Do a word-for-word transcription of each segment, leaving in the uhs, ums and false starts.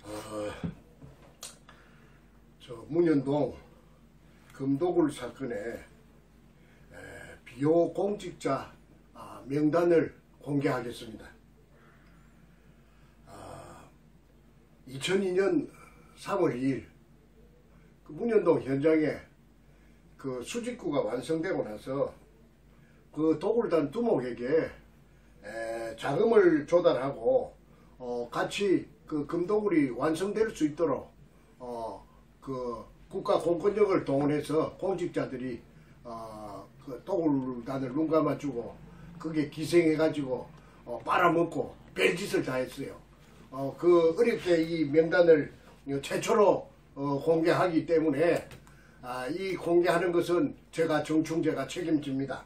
어, 저 문현동 금도굴 사건의 에, 비호 공직자 아, 명단을 공개하겠습니다. 아, 이천이 년 삼월 이일 그 문현동 현장에 그 수직구가 완성되고 나서 그 도굴단 두목에게 에, 자금을 조달하고 어, 같이 그 금도굴이 완성될 수 있도록 어, 그 국가 공권력을 동원해서 공직자들이 어, 그 도굴단을 눈 감아주고 그게 기생해가지고 어, 빨아먹고 별짓을 다 했어요. 어, 그 어렵게 이 명단을 최초로 어, 공개하기 때문에 아, 이 공개하는 것은 제가 정충제가 책임집니다.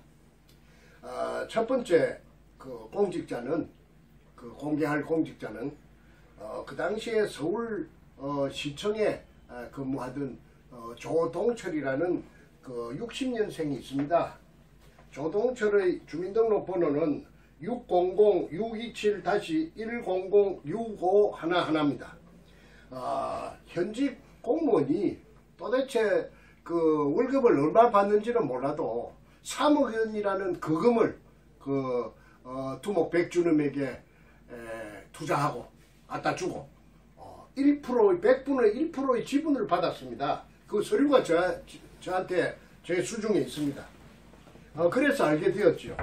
아, 첫 번째 그 공직자는 그 공개할 공직자는 어, 그 당시에 서울 어, 시청에 아, 근무하던 어, 조동철이라는 그 육십 년생이 있습니다. 조동철의 주민등록번호는 육공공 육이칠 일공공 육오일일입니다. 아, 현직 공무원이 도대체 그 월급을 얼마 받는지는 몰라도 삼억 원이라는 거금을 그 어, 두목 백준음에게 에, 투자하고 갖다 주고 어, 일 퍼센트 백분의 일 퍼센트의 지분을 받았습니다. 그 서류가 저, 저한테 제 수중에 있습니다. 어, 그래서 알게 되었죠.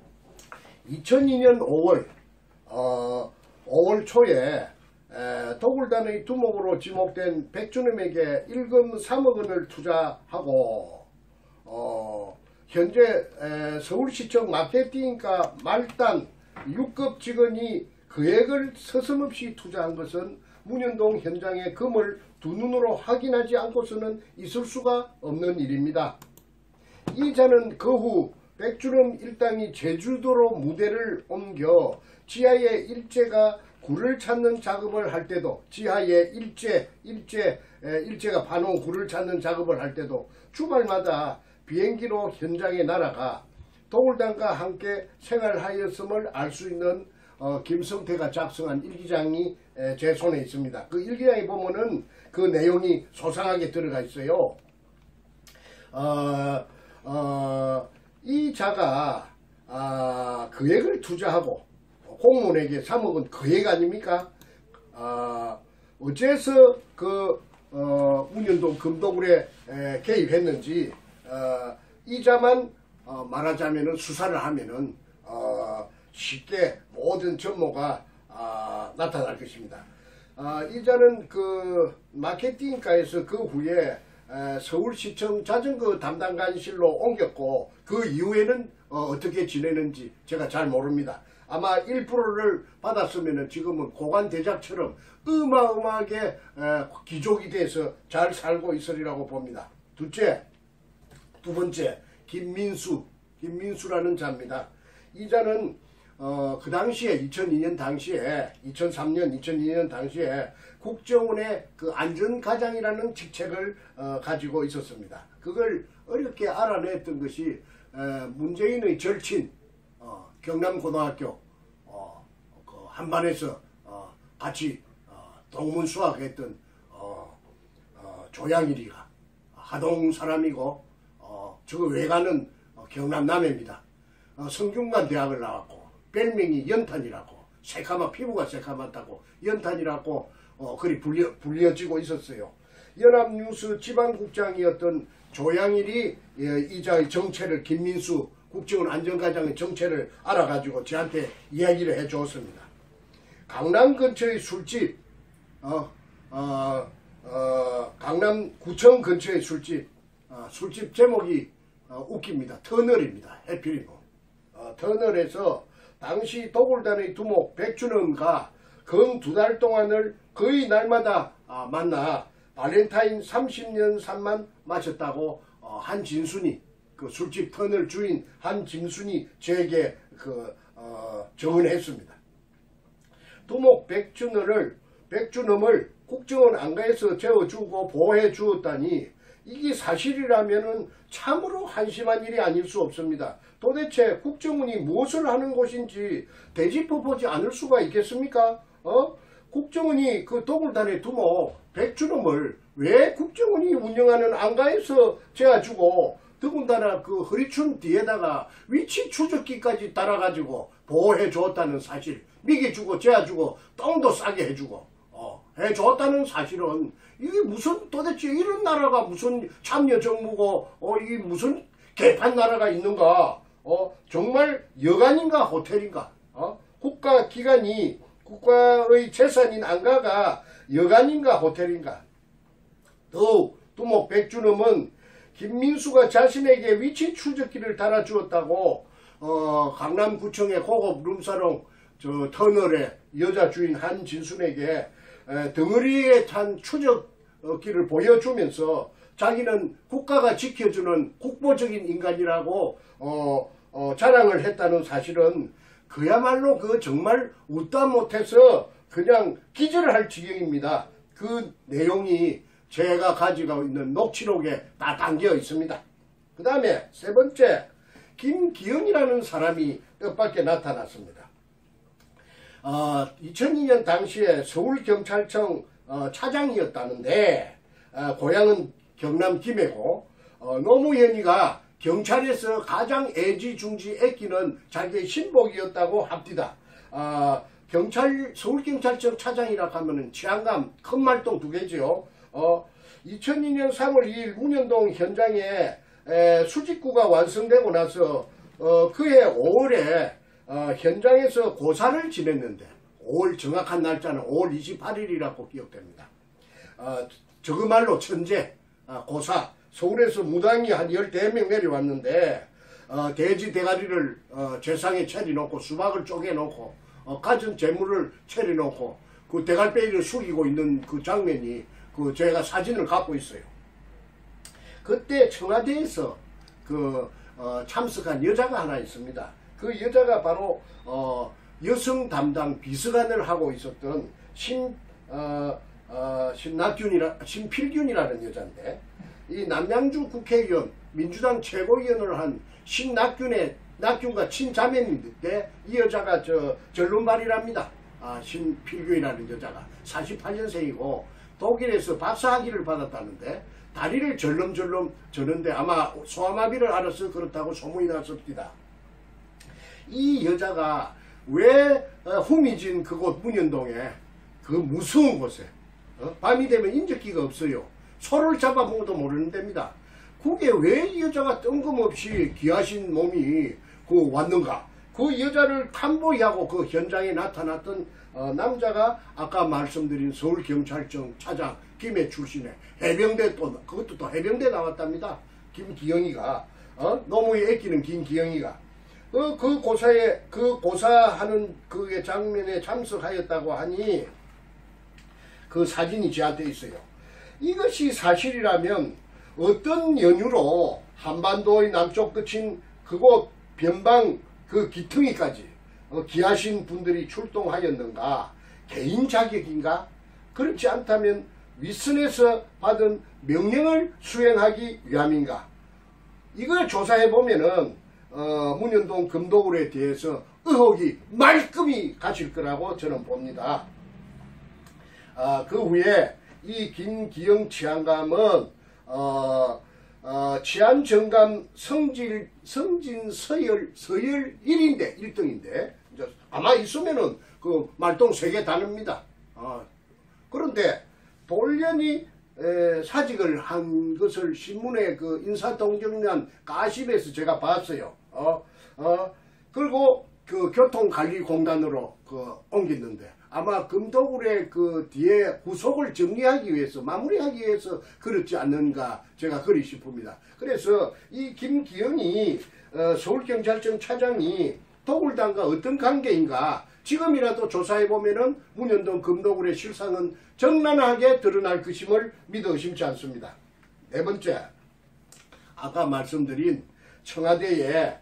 이천이 년 오월 어, 오월 초에 에, 도굴단의 두목으로 지목된 백준음에게 일금 삼억 원을 투자하고 어, 현재 에, 서울시청 마케팅과 말단 육 급 직원이 금액을 서슴없이 투자한 것은 문현동 현장의 금을 두 눈으로 확인하지 않고서는 있을 수가 없는 일입니다. 이 자는 그 후 백준음 일당이 제주도로 무대를 옮겨 지하의 일제가 굴을 찾는 작업을 할 때도 지하에 일제, 일제, 에, 일제가 파놓은 굴을 찾는 작업을 할 때도 주말마다 비행기로 현장에 날아가 도굴단과 함께 생활하였음을 알 수 있는 어, 김성태가 작성한 일기장이 에, 제 손에 있습니다. 그 일기장에 보면은 그 내용이 소상하게 들어가 있어요. 어, 어, 이 자가 아, 금액을 투자하고 공무원에게 삼억 원 금액 아닙니까? 아, 어째서 그 어, 문현동 금도굴에 에, 개입했는지 어, 이 자만 어, 말하자면은 수사를 하면은 어, 쉽게 모든 전모가 어, 나타날 것입니다. 어, 이 자는 그 마케팅과에서 그 후에 에, 서울시청 자전거 담당관실로 옮겼고 그 이후에는 어, 어떻게 지내는지 제가 잘 모릅니다. 아마 일 퍼센트를 받았으면 지금은 고관대작처럼 어마어마하게 에, 귀족이 돼서 잘 살고 있으리라고 봅니다. 둘째, 두 번째 김민수, 김민수라는 자입니다. 이 자는 어, 그 당시에 이천이 년 당시에 이천삼 년, 이천이 년 당시에 국정원의 그 안전과장이라는 직책을 어, 가지고 있었습니다. 그걸 어렵게 알아냈던 것이 에, 문재인의 절친 어, 경남고등학교 어, 그 한반에서 어, 같이 어, 동문수학했던 어, 어, 조양일이가 하동 사람이고 어, 저 외가는 어, 경남 남해입니다. 어, 성균관 대학을 나왔고 별명이 연탄이라고, 새카마 피부가 새카맣다고 연탄이라고 어, 그리 불려, 불려지고 있었어요. 연합뉴스 지방국장이었던 조양일이 예, 이자의 정체를, 김민수 국정원 안전과장의 정체를 알아가지고 저한테 이야기를 해주었습니다. 강남 근처의 술집, 어, 어, 어, 강남구청 근처의 술집, 어, 술집 제목이 어, 웃깁니다. 터널입니다. 해피리고 어, 터널에서 당시 도굴단의 두목 백준음과 근 두 달 동안을 거의 날마다 아, 만나 발렌타인 삼십 년 산만 마셨다고 어, 한진순이, 그 술집 터널 주인 한진순이 저에게 그 어, 증언했습니다. 두목 백준음을 백준음을 국정원 안가에서 재워주고 보호해 주었다니 이게 사실이라면은 참으로 한심한 일이 아닐 수 없습니다. 도대체 국정원이 무엇을 하는 곳인지 되짚어보지 않을 수가 있겠습니까? 어? 국정원이 그 도굴단의 두목 백준엄을 왜 국정원이 운영하는 안가에서 재워주고 더군다나 그 허리춤 뒤에다가 위치 추적기까지 달아가지고 보호해 주었다는 사실, 미개주고 재워주고 똥도 싸게 해주고 어, 해줬다는 사실은 이게 무슨 도대체 이런 나라가 무슨 참여 정부고 어, 이게 무슨 개판 나라가 있는가? 어, 정말 여관인가 호텔인가? 어? 국가기관이 국가의 재산인 안가가 여관인가 호텔인가? 더욱 두목 백준엄은 김민수가 자신에게 위치 추적기를 달아주었다고 어, 강남구청의 고급 룸사롱 저 터널의 여자 주인 한진순에게 에, 덩어리에 탄 추적기를 보여주면서 자기는 국가가 지켜주는 국보적인 인간이라고 어, 어, 자랑을 했다는 사실은 그야말로 그 정말 웃다 못해서 그냥 기절을 할 지경입니다. 그 내용이 제가 가지고 있는 녹취록에 다 담겨 있습니다. 그 다음에 세 번째, 김기영이라는 사람이 뜻밖에 나타났습니다. 어, 이천이 년 당시에 서울경찰청 어, 차장이었다는데 어, 고향은 경남 김해고 어, 노무현이가 경찰에서 가장 애지중지애끼는 자기의 신복이었다고 합디다. 어, 경찰 서울경찰청 차장이라 하면은 치안감 큰 말똥 두 개지요. 어, 이천이 년 삼월 이일 문현동 현장에 에, 수직구가 완성되고 나서 어, 그해 오월에 어, 현장에서 고사를 지냈는데 오월 정확한 날짜는 오월 이십팔일이라고 기억됩니다. 어, 저그말로 천재 어, 고사 서울에서 무당이 한 열네 명 내려왔는데 어, 돼지 대가리를 어, 재상에 차려놓고 수박을 쪼개놓고 어, 가진 재물을 차려놓고 그 대갈배기를 숙이고 있는 그 장면이 그 제가 사진을 갖고 있어요. 그때 청와대에서 그 어, 참석한 여자가 하나 있습니다. 그 여자가 바로 어, 여성 담당 비서관을 하고 있었던 신 어, 어, 신낙균이라 신필균이라는 여자인데 이 남양주 국회의원 민주당 최고위원을 한 신낙균의 낙균과 친자매인데 이 여자가 저 전론발이랍니다. 아, 신필균이라는 여자가 사십팔 년생이고 독일에서 박사학위를 받았다는데 다리를 절름절름 저는데 아마 소아마비를 앓아서 그렇다고 소문이 났습니다. 이 여자가 왜 후미진 그곳 문현동에 그 무서운 곳에 어? 밤이 되면 인적기가 없어요. 소를 잡아먹어도 모르는 데입니다. 그게 왜 이 여자가 뜬금없이 귀하신 몸이 그 왔는가? 그 여자를 탐보이하고 그 현장에 나타났던 어, 남자가 아까 말씀드린 서울경찰청 차장 김해 출신의 해병대 또 그것도 또 해병대 나왔답니다. 김기영이가 어? 노무에 애끼는 김기영이가 그, 그 고사에 그 고사하는 그 장면에 참석하였다고 하니 그 사진이 저한테 있어요. 이것이 사실이라면 어떤 연유로 한반도의 남쪽 끝인 그곳 변방 그 기퉁이까지 어, 귀하신 분들이 출동하였는가? 개인 자격인가? 그렇지 않다면 윗선에서 받은 명령을 수행하기 위함인가? 이걸 조사해 보면은 어, 문현동 금도굴에 대해서 의혹이 말끔히 가실 거라고 저는 봅니다. 아, 그 후에 이 김기영 치안감은 어, 어, 치안정감 성질, 성진 서열, 서열 일 위인데, 일 등인데, 이제 아마 있으면은 그 말똥 세 개 다릅니다. 어, 그런데 돌연히 에, 사직을 한 것을 신문에 그 인사동정련 가십에서 제가 봤어요. 어, 어, 그리고 그 교통관리공단으로 그 옮겼는데, 아마 금도굴의 그 뒤에 후속을 정리하기 위해서 마무리하기 위해서 그렇지 않는가 제가 그리 싶습니다. 그래서 이 김기영이 어, 서울경찰청 차장이 도굴단과 어떤 관계인가 지금이라도 조사해보면은 문현동 금도굴의 실상은 적나라하게 드러날 것임을 믿어 의심치 않습니다. 네 번째, 아까 말씀드린 청와대에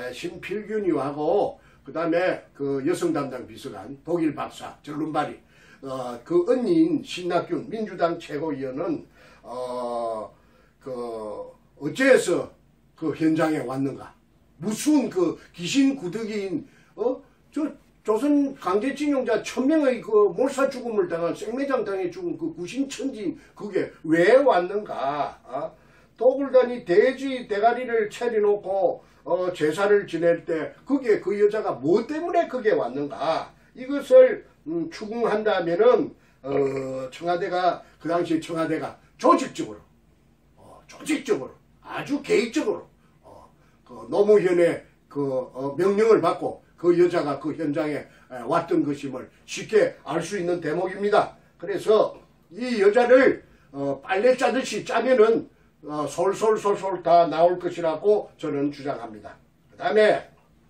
신필균이하고 그 다음에 그 여성 담당 비서관 독일 박사 전룬바리 어, 그 언니인 신낙균 민주당 최고위원은 어, 그 어째서 그 현장에 왔는가? 무슨 그 귀신 구더기인 어? 저 조선 강제징용자 천명의 그 몰사 죽음을 당한 생매장 당해 죽은 그 구신천진 그게 왜 왔는가? 어? 도굴단이 돼지 대가리를 차려놓고 어, 제사를 지낼 때 그게 그 여자가 뭐 때문에 그게 왔는가? 이것을 음, 추궁한다면은 어, 청와대가 그 당시 청와대가 조직적으로 어, 조직적으로 아주 계획적으로 어, 그 노무현의 그 어, 명령을 받고 그 여자가 그 현장에 왔던 것임을 쉽게 알 수 있는 대목입니다. 그래서 이 여자를 어, 빨래 짜듯이 짜면은 어, 솔솔솔솔 다 나올 것이라고 저는 주장합니다. 그 다음에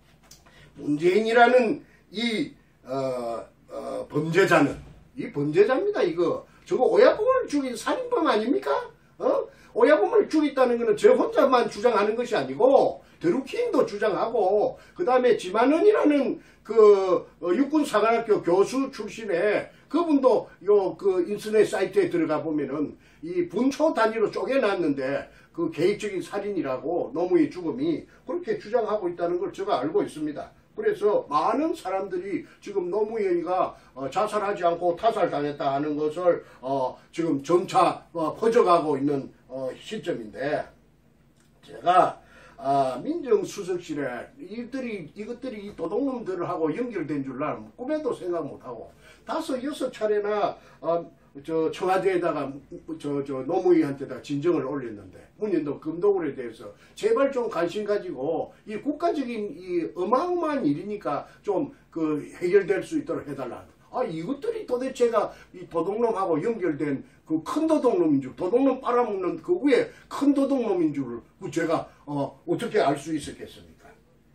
문재인이라는 이 어, 어, 범죄자는 이 범죄자입니다. 이거 저거 오야붕을 죽인 살인범 아닙니까? 어? 오야붕을 죽였다는 것은 저 혼자만 주장하는 것이 아니고 드루킹도 주장하고 그 다음에 지만원이라는 그 어, 육군사관학교 교수 출신의 그분도 요 그 인터넷 사이트에 들어가 보면은 이 분초 단위로 쪼개놨는데 그 계획적인 살인이라고 노무현 죽음이 그렇게 주장하고 있다는 걸 제가 알고 있습니다. 그래서 많은 사람들이 지금 노무현이가 어, 자살하지 않고 타살당했다 하는 것을 어, 지금 점차 어, 퍼져가고 있는 어, 시점인데 제가 아, 민정수석실에 이들이, 이것들이 이 도둑놈들하고 연결된 줄 나는 꿈에도 생각 못하고 다섯 여섯 차례나 어, 저 청와대에다가 저, 저 노무현한테다 진정을 올렸는데 문현동 금도굴에 대해서 제발 좀 관심 가지고 이 국가적인 이 어마어마한 일이니까 좀 그 해결될 수 있도록 해달라. 아, 이것들이 도대체가 이 도둑놈하고 연결된 그 큰 도둑놈인 줄, 도둑놈 빨아먹는 그 위에 큰 도둑놈인 줄을 제가 어, 어떻게 알 수 있었겠습니까?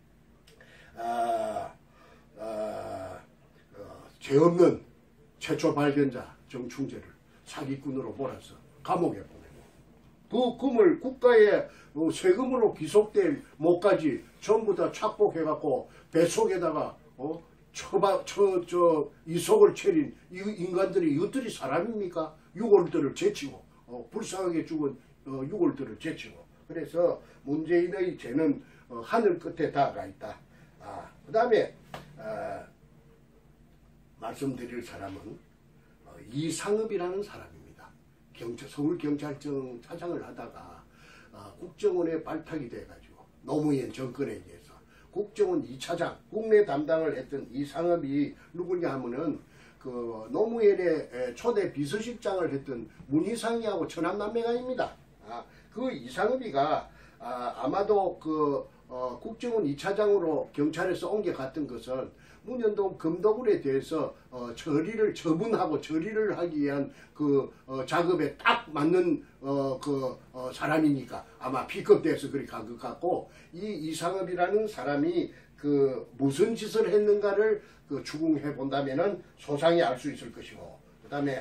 아, 아, 어, 죄 없는 최초 발견자 정충재를 사기꾼으로 몰아서 감옥에 보내고 그 금을 국가의 어, 세금으로 귀속될 목까지 전부 다 착복해갖고 배속에다가 어? 처바, 처, 저, 이속을 차린 이 인간들이 이것들이 사람입니까? 유골들을 제치고, 어, 불쌍하게 죽은 어, 유골들을 제치고. 그래서 문재인의 죄는 어, 하늘 끝에 다가 있다. 아, 그 다음에, 아, 말씀드릴 사람은 어, 이상읍이라는 사람입니다. 경찰, 서울경찰청 차장을 하다가 어, 국정원에 발탁이 돼가지고 노무현 정권에 의해서 국정원 이 차장, 국내 담당을 했던 이상읍이 누구냐 하면은 그 노무현의 초대 비서실장을 했던 문희상이하고 천암남매가입니다. 아, 그 이상읍이가 아, 아마도 그 어, 국정원 이 차장으로 경찰에서 옮겨갔던 것은 문현동 금도굴에 대해서 어, 처리를 처분하고 처리를 하기 위한 그 어, 작업에 딱 맞는 어, 그 어, 사람이니까 아마 픽업돼서 그렇게 간 것 같고 이 이상읍이라는 사람이 그 무슨 짓을 했는가를 그 추궁해 본다면은 소상히 알 수 있을 것이고 그 다음에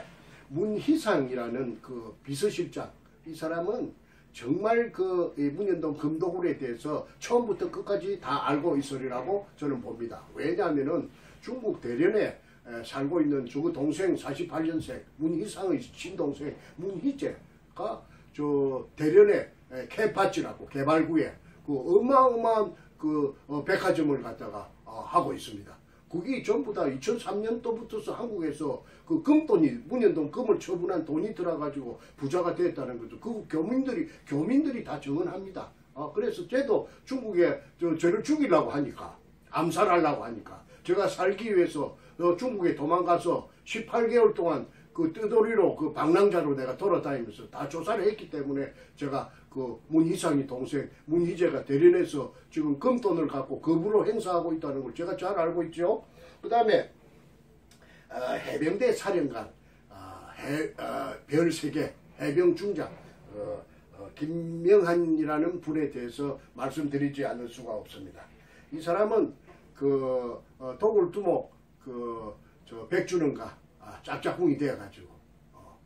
문희상이라는 그 비서실장 이 사람은 정말 그 문현동 금도굴에 대해서 처음부터 끝까지 다 알고 있으리라고 저는 봅니다. 왜냐하면은 중국 대련에 살고 있는 저 동생 사십팔 년생 문희상의 친동생 문희재가 저 대련에 캐파지라고 개발구에 그 어마어마한 그 백화점을 갖다가 하고 있습니다. 그게 전부 다 이천삼 년도부터서 한국에서 그 금돈이 문현동 금을 처분한 돈이 들어가지고 부자가 됐다는 거죠. 그 교민들이 교민들이 다 증언합니다. 아, 그래서 쟤도 중국에 저, 저를 죽이려고 하니까 암살하려고 하니까 제가 살기 위해서 어, 중국에 도망가서 십팔 개월 동안 그 뜨돌이로 그 방랑자로 내가 돌아다니면서 다 조사를 했기 때문에 제가 그 문희상이 동생 문희재가 대련해서 지금 금돈을 갖고 거부로 행사하고 있다는 걸 제가 잘 알고 있죠. 그 다음에 어, 해병대 사령관 어, 해, 어, 별세계 해병중장 어, 어, 김명한이라는 분에 대해서 말씀드리지 않을 수가 없습니다. 이 사람은 그 어, 도굴두목 그 저 백준원과 아, 짝짝꿍이 되어가지고 어,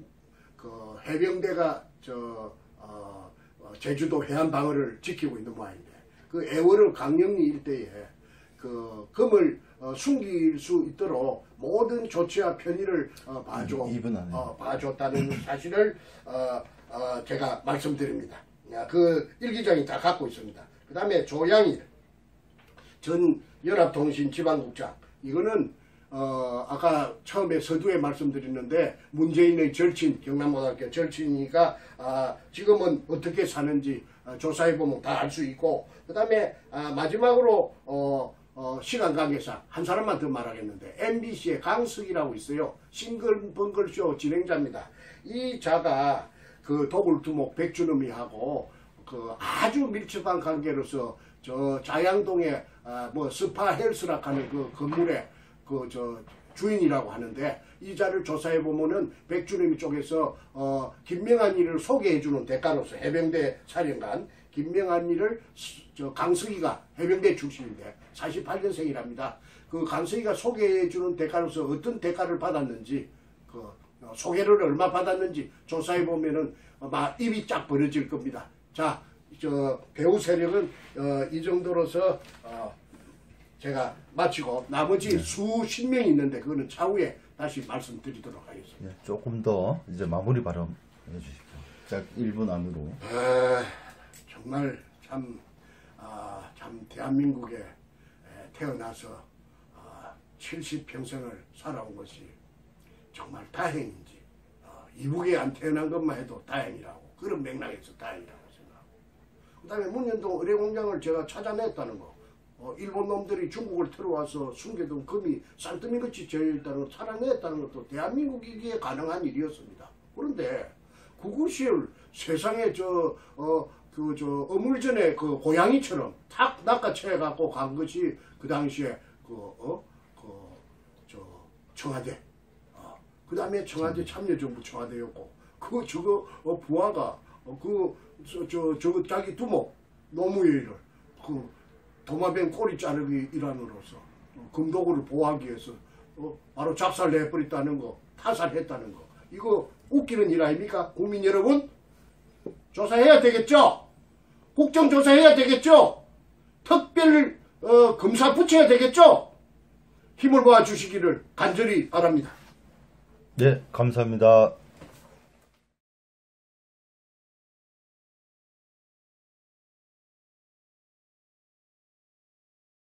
그 해병대가 저 어, 어, 제주도 해안 방어를 지키고 있는 모양인데 그 애월을 강령리 일대에 그 금을 어, 숨길 수 있도록 모든 조치와 편의를 어, 봐줘 어, 봐줬다는 사실을 어, 어, 제가 말씀드립니다. 그 일기장이 다 갖고 있습니다. 그 다음에 조양일 전 연합통신 지방국장 이거는 어 아까 처음에 서두에 말씀드렸는데 문재인의 절친 경남고등학교 절친이니까 아 지금은 어떻게 사는지 아, 조사해 보면 다 알 수 있고 그 다음에 아, 마지막으로 어, 어, 시간 관계상 한 사람만 더 말하겠는데 엠비씨의 강석이라고 있어요. 싱글벙글쇼 진행자입니다. 이 자가 그 도굴두목 백준음이하고 그 아주 밀접한 관계로서 저 자양동에 아, 뭐 스파 헬스락 하는 그 건물에 그 저 주인이라고 하는데 이 자를 조사해 보면은 백준음 쪽에서 어 김명한이를 소개해 주는 대가로서 해병대 사령관 김명한이를 저 강석이가 해병대 출신인데 사십팔 년생이랍니다. 그 강석이가 소개해 주는 대가로서 어떤 대가를 받았는지 그 소개를 얼마 받았는지 조사해 보면은 막 입이 쫙 벌어질 겁니다. 자, 저 배우 세력은 어, 이 정도로서 어, 제가 마치고 나머지 네. 수십 명이 있는데 그거는 차후에 다시 말씀드리도록 하겠습니다. 네, 조금 더 이제 마무리 발언 해주십시오. 자, 일 분 안으로. 아, 정말 참, 아, 참 대한민국에 태어나서 아, 칠십 평생을 살아온 것이 정말 다행인지 어, 이북에 안 태어난 것만 해도 다행이라고 그런 맥락에서 다행이라고 생각하고 그 다음에 문현동 의뢰공장을 제가 찾아냈다는 거 어, 일본 놈들이 중국을 들어와서 숨겨둔 금이 쌀뜨미같이 저여있다는 걸 찾아냈다는 것도 대한민국이기에 가능한 일이었습니다. 그런데 그것이 세상에 저 어, 그 저 어물전에 그 고양이처럼 탁 낚아채갖고 간 것이 그 당시에 그 어 그 저 청와대 어, 그 다음에 청와대 참여정부 청와대였고 그 저거 어, 부하가 어, 그 저 저 자기 두목 노무현을 그 도마뱀 꼬리 자르기 일환으로서 어, 금도구를 보호하기 위해서 어, 바로 작살내버렸다는 거 타살했다는 거 이거 웃기는 일 아닙니까? 국민 여러분 조사해야 되겠죠? 국정조사해야 되겠죠? 특별 어, 검사 붙여야 되겠죠? 힘을 모아 주시기를 간절히 바랍니다. 네, 감사합니다.